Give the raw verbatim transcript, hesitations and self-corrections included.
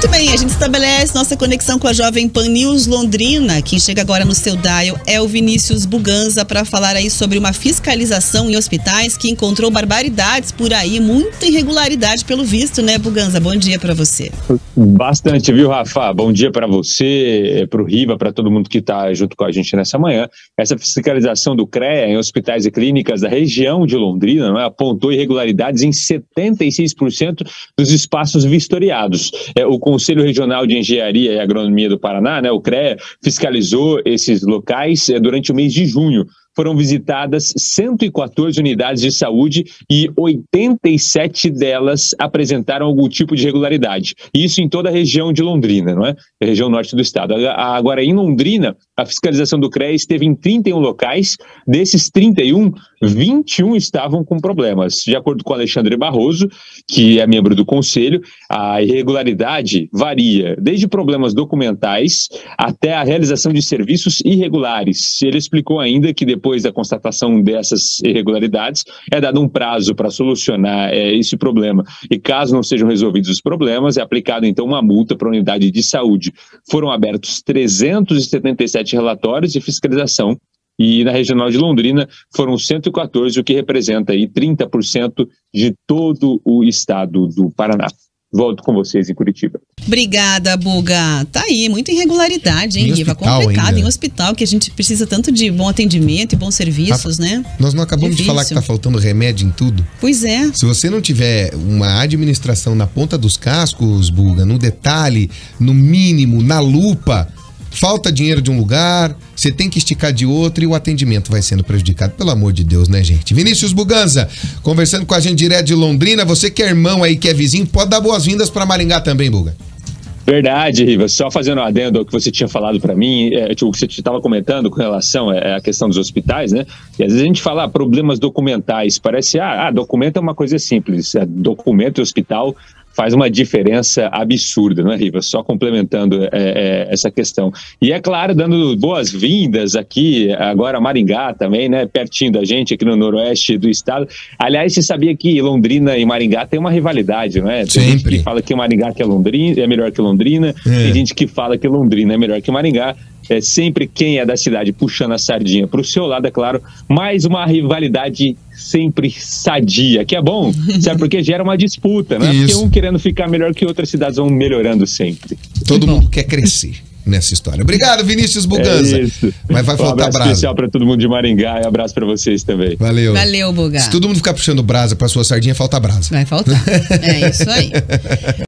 Muito bem, a gente estabelece nossa conexão com a Jovem Pan News Londrina. Quem chega agora no seu dial é o Vinícius Buganza para falar aí sobre uma fiscalização em hospitais que encontrou barbaridades por aí, muita irregularidade pelo visto, né, Buganza? Bom dia para você. Bastante, viu, Rafa? Bom dia para você, para o Riva, para todo mundo que está junto com a gente nessa manhã. Essa fiscalização do CREA em hospitais e clínicas da região de Londrina, não é, apontou irregularidades em setenta e seis por cento dos espaços vistoriados. É, o Conselho Regional de Engenharia e Agronomia do Paraná, né, o CREA, fiscalizou esses locais é, durante o mês de junho. Foram visitadas cento e quatorze unidades de saúde e oitenta e sete delas apresentaram algum tipo de irregularidade. Isso em toda a região de Londrina, não é? A região norte do estado. Agora, em Londrina, a fiscalização do CREA esteve em trinta e um locais. Desses trinta e um, vinte e um estavam com problemas. De acordo com Alexandre Barroso, que é membro do conselho, a irregularidade varia desde problemas documentais até a realização de serviços irregulares. Ele explicou ainda que depois Depois da constatação dessas irregularidades, é dado um prazo para solucionar é, esse problema. E caso não sejam resolvidos os problemas, é aplicado então uma multa para a unidade de saúde. Foram abertos trezentos e setenta e sete relatórios de fiscalização e na regional de Londrina foram cento e quatorze, o que representa aí trinta por cento de todo o estado do Paraná. Volto com vocês em Curitiba. Obrigada, Buga. Tá aí, muita irregularidade, hein, Riva? Complicado, ainda. Em hospital, que a gente precisa tanto de bom atendimento e bons serviços, Rafa, né? Nós não acabamos Difícil. de falar que tá faltando remédio em tudo? Pois é. Se você não tiver uma administração na ponta dos cascos, Buga, no detalhe, no mínimo, na lupa, falta dinheiro de um lugar, você tem que esticar de outro e o atendimento vai sendo prejudicado. Pelo amor de Deus, né, gente? Vinícius Buganza, conversando com a gente direto de Londrina. Você que é irmão aí, que é vizinho, pode dar boas-vindas para Maringá também, Buga. Verdade, Riva. Só fazendo um adendo ao que você tinha falado para mim, é, tipo, o que você estava comentando com relação à questão dos hospitais, né? E às vezes a gente fala ah, problemas documentais. Parece, ah, ah, documento é uma coisa simples. É, documento e hospital faz uma diferença absurda, não é, Riva? Só complementando é, é, essa questão. E é claro, dando boas-vindas aqui, agora a Maringá também, né? Pertinho da gente, aqui no noroeste do estado. Aliás, você sabia que Londrina e Maringá tem uma rivalidade, não é? Tem Sempre. gente que fala que Maringá que é, Londrina, é melhor que Londrina, é. Tem gente que fala que Londrina é melhor que Maringá. É sempre quem é da cidade puxando a sardinha para o seu lado, é claro, mais uma rivalidade sempre sadia, que é bom, sabe, porque gera uma disputa, né? Porque um querendo ficar melhor que outras cidades vão melhorando sempre. Todo mundo quer crescer nessa história. Obrigado, Vinícius Buganza. É isso. Mas vai faltar um abraço brasa. Especial para todo mundo de Maringá e abraço para vocês também. Valeu. Valeu, Buga. Se todo mundo ficar puxando brasa para sua sardinha, falta brasa. Vai faltar. É isso aí.